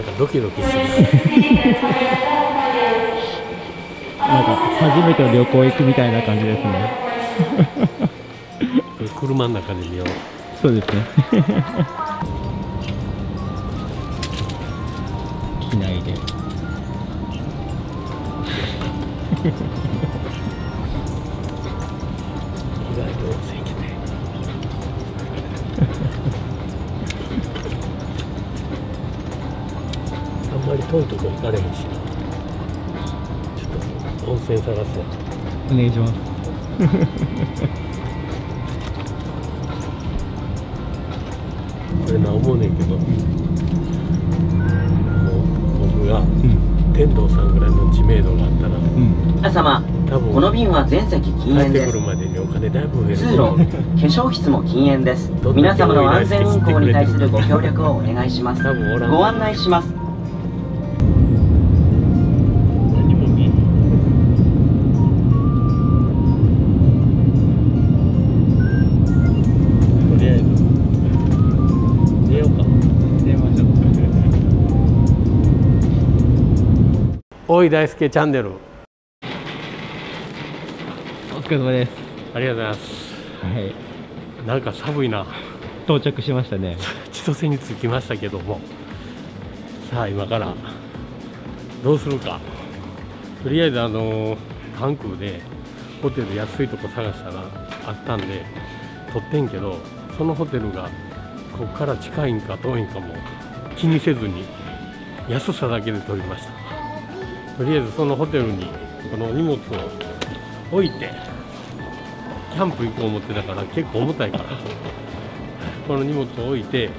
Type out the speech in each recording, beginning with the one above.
なんかドキドキする。 なんか初めての旅行行くみたいな感じですね。 車の中で見よう。 そうですね。機内で。 意外と温泉来て。あんまり遠いとこ行かれへんしな。ちょっと温泉探そう。 お願いします。 これな思うねんけど、もう僕が天童さんぐらいの知名度があったら、 皆様、 多分この便は全席禁煙です。 帰ってくるまでにお金だいぶ増える通路、化粧室も禁煙です。皆様の安全運行に対するご協力をお願いします。 多分おらんご案内します。 何も見えん。とりあえず出ようか。 出ましょう。 おい大輔チャンネル。 お疲れ様です。 ありがとうございます。 はい。 なんか寒いな。 到着しましたね。 千歳に着きましたけども、さあ今からどうするか。とりあえず関空でホテル安いとこ探したらあったんで取ってんけど、そのホテルがここから近いんか遠いんかも気にせずに安さだけで取りました。とりあえずそのホテルにこの荷物を置いてキャンプ行こう思ってたから結構重たいからこの荷物を置いて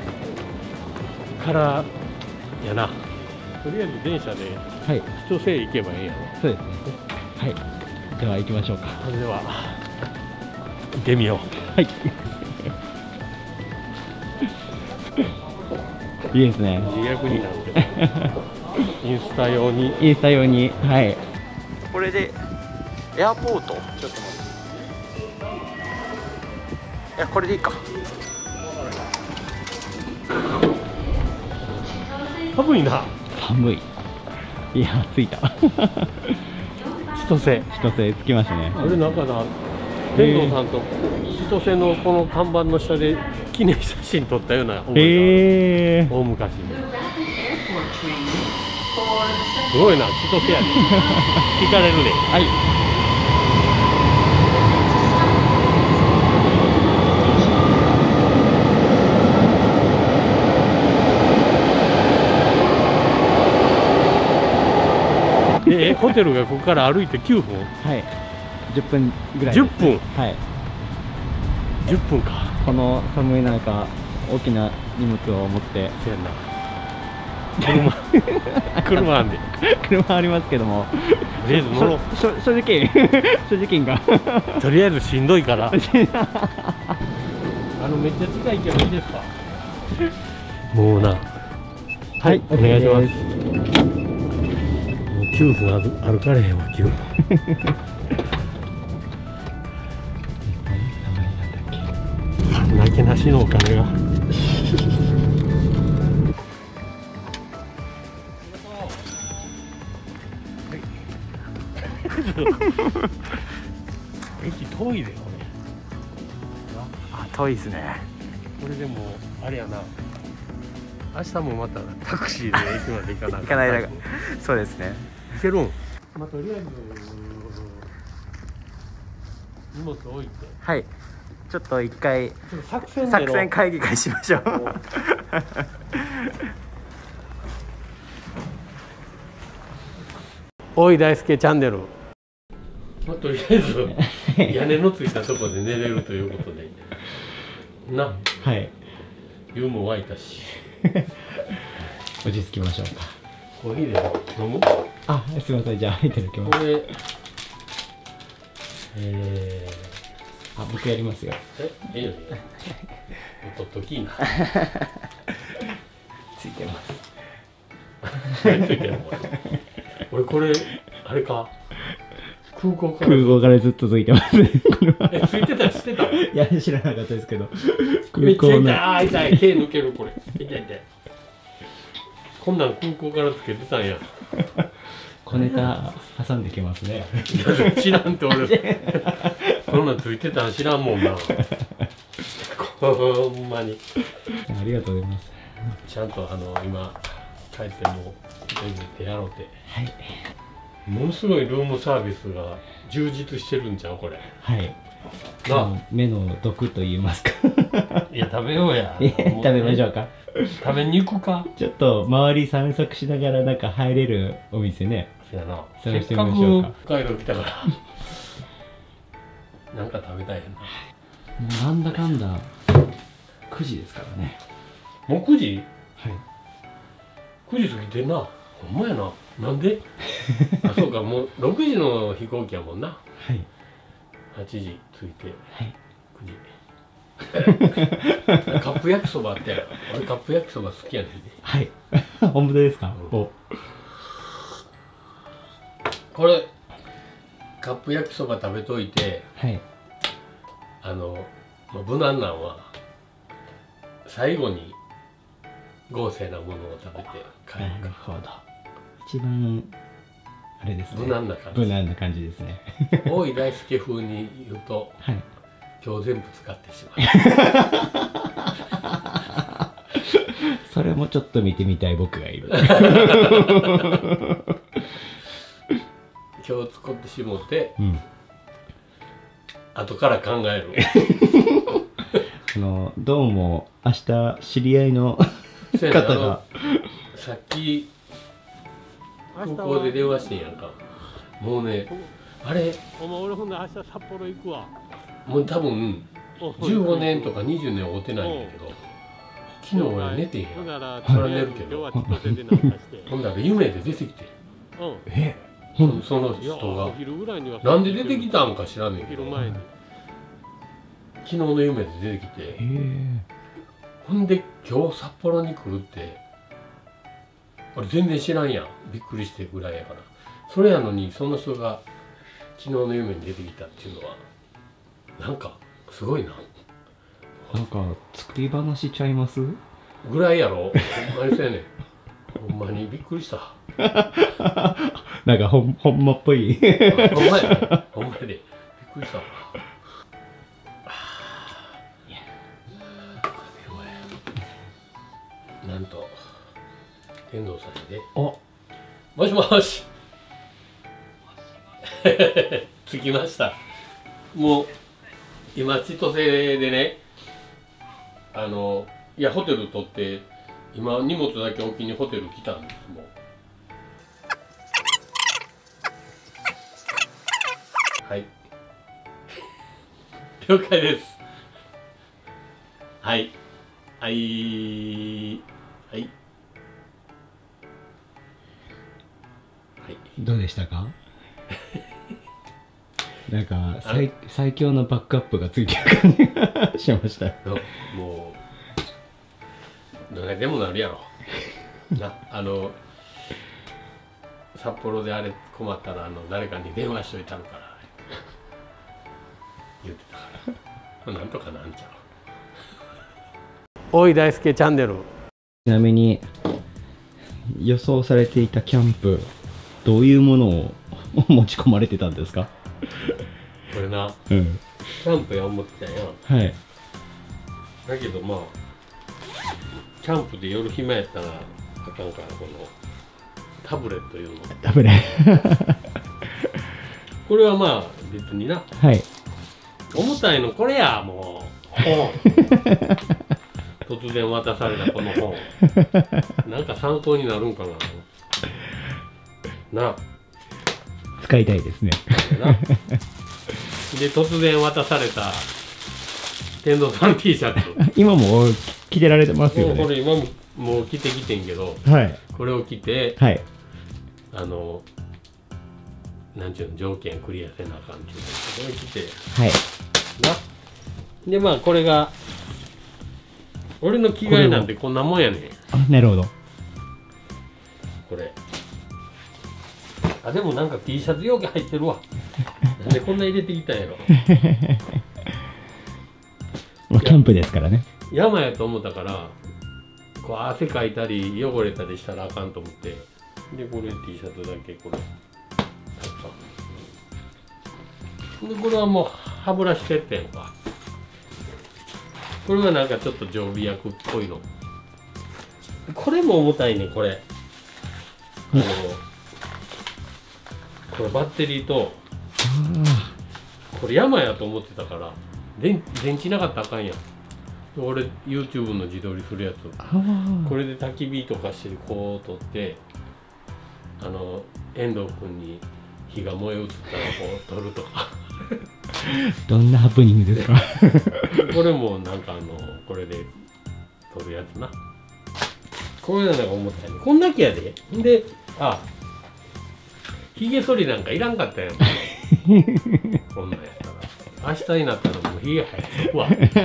からやな。とりあえず電車ではい。 千歳へ行けばいいやろ。 そうですね。はい。では行きましょうか。 それでは行ってみよはい。いいですね。 う。自虐になるけどインスタ用に。 インスタ用に、はい。 これで、エアポート。ちょっと待って。いや、これでいいか。 寒いな。 寒い。いや、着いた。 千歳。 千歳着きましたね。 俺なんかな、天童さんと千歳のこの看板の下で記念写真撮ったような思いがある。大昔に。すごいな、千歳やね。聞かれるね。 はい。 で、ホテルがここから歩いて9分。 はい。10分ぐらいです。 10分。 はい。 10分か。 この寒い中、大きな荷物を持って。 せやな。車あんで。 車ありますけども。 とりあえず乗ろう。 所持金が。 とりあえずしんどいから。めっちゃ近いけどいいですか。もうな。はい、お願いします。もう9分歩かれへんわ、9分。なけなしのお金が。駅遠いで、これ。 あ、遠いですね。 これでもあれやな。明日もまたタクシーで駅まで行かな行かないだから。そうですね。 行けるん。まあ、とりあえず荷物置いて。 はい。ちょっと一回ちょっと作戦会議会しましょう。 おい大輔チャンネル。まあ、とりあえず屋根のついたところで寝れるということでな。 はい。 湯も沸いたし落ち着きましょうか。 コーヒーで飲む。 あ、すみません。じゃあいただきます。 これあ、僕やりますよ。 ええよ。とっときいな。 ついてます。 何ついてんのこれ。俺これあれか。空港からずっとついてます。 ついてたら知ってた。 いや、知らなかったですけど。 めっちゃ痛い。ああ、痛い。手抜けるこれ。痛い痛い。 こんなん空港からつけてたんや。 小ネタ挟んできますね。 いや知らんって俺こんなんついてたん知らんもんな。ほんまにありがとうございます。 ちゃんと今帰ってもう全部手洗うて、 はい。 ものすごいルームサービスが充実してるんじゃんこれ。 はいな目の毒と言いますか。 いや食べようや。 食べましょうか。 食べに行くか。 ちょっと周り散策しながらなんか入れるお店ね。 そうやな。 探してせっかくみましょうか。 北海道来たからなんか食べたいやな。 もうなんだかんだ9時ですからね。 もう9時はい。 9時過ぎてんな。ほんまやな。なんであ、そうか、もう6時の飛行機やもんな。 はい 8時着いてはい 9時カップ焼きそばって俺カップ焼きそば好きやねんね。 はい本当ですか。 うんおこれカップ焼きそば食べといてはい無難なんは最後に豪勢なものを食べて帰るなるか。 ほど。一番あれですね。 無難な感じ。 無難な感じですね。 大井大輔風に言うとはい。 今日全部使ってしまそれもちょっと見てみたい僕がいる。 う。今日使ってしもてうん。 後から考える。 どうも明日知り合いのそうやな方がさっき空港で電話してんやんか。もうねあれお前俺ほんで明日札幌行くわ。 もう多分15年とか20年会うてないんだけど、昨日俺寝てへんやん。それは寝るけど、ほんだら夢で出てきて、その人がなんで出てきたんか知らんねんけど、昨日の夢で出てきて、ほんで今日札幌に来るって俺全然知らんやん。びっくりしてぐらいやから。それやのにその人が昨日の夢に出てきたっていうのはなんかすごいな。 なんか作り話ちゃいます？ ぐらいやろ。ほんまにそうやねん。ほんまにびっくりした。 なんかほんまっぽい。 ほんまや。ほんまやで。びっくりしたわ。なんと天童さんで。 お、 もしもし。着きました。もう今千歳でね、いやホテル取って今荷物だけ置きにホテル来たんです。もうはい了解です。はいはいはいはい。 どうでしたか？なんか最強のバックアップがついてる感じがしました。 もうどれでもなるやろな。札幌であれ困ったら誰かに電話しといたのから言ってたからなんとかなんちゃう。大井大輔チャンネル。 ちなみに予想されていたキャンプ、どういうものを持ち込まれてたんですか？ これな、 うん、 キャンプや思ってたんや。 はい。 だけどまあキャンプで夜暇やったらあかんから、このタブレットいうの。 ダメね。 これはまあ別にな、 はい。 重たいのこれや。もう本突然渡されたこの本なんか参考になるんかな。な使いたいですね。 なで突然渡された天童さん T シャツ今も着てられてますよね。 もうこれ今もう着てきてんけど、 はい。 これを着てはい。 なんちゅうの、条件クリアせなあかんっていうのこれ着てはい。 な。でまあこれが俺の着替えなんてこんなもんやねん。 あ、なるほど。 これあ、でもなんか T シャツ容器入ってるわ。なんでこんな入れてきたんやろ。 まあキャンプですからね。 山やと思ったからこう汗かいたり汚れたりしたらあかんと思って、でこれ T シャツだけこれで、これはもう歯ブラシてってんか。これはなんかちょっと常備薬っぽいの。これも重たいね。これこれバッテリーと、これ山やと思ってたから電池なかったらあかんやん。俺 YouTube の自撮りするやつ、これで焚き火とかしてこう撮って、遠藤君に火が燃え移ったらこう撮るとかどんなハプニングですかこれもなんかこれで撮るやつな。こういうのが重たいね。こんだけやで。で、ひげ剃りなんかいらんかったやんこんなんやったら明日になったらもうひげ生えてるわ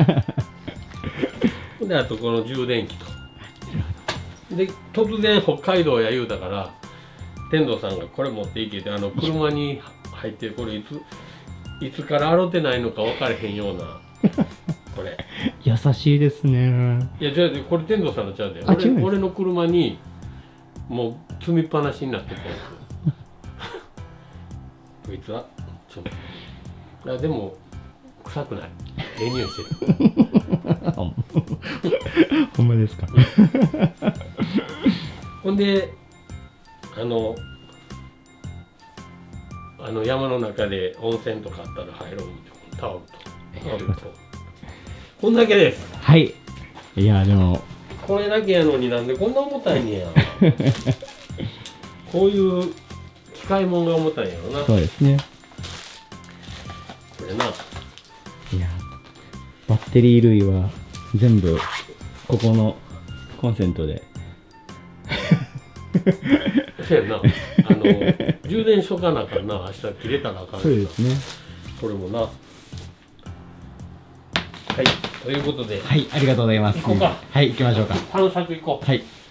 で、あとこの充電器と。で、突然北海道や言うたから、天童さんがこれ持っていけて、車に入ってる、これいつから洗ってないのか分かれへんような、これ。 優しいですね。 いや、じゃあ、これ天童さんのちゃうで。俺の車に、もう積みっぱなしになってたやつ。こいつは、ちょっと。でも、臭くない。ええ匂いしてる。 ほんまですか。 ほんで山の中で温泉とかあったら入ろう思ってタオルとこんだけです。 はい。いやでもこれだけやのになんでこんな重たいんやこういう機械もんが重たいんやろな。 そうですね。 これな。 いやバッテリー類は全部ここのコンセントでそうやな。充電しとかなあかんな。明日切れたらあかん。 そうですね。 これもな。はい、ということで。 はい、ありがとうございます。 行こうか。 はい、行きましょうか。 探索行こう。 はい。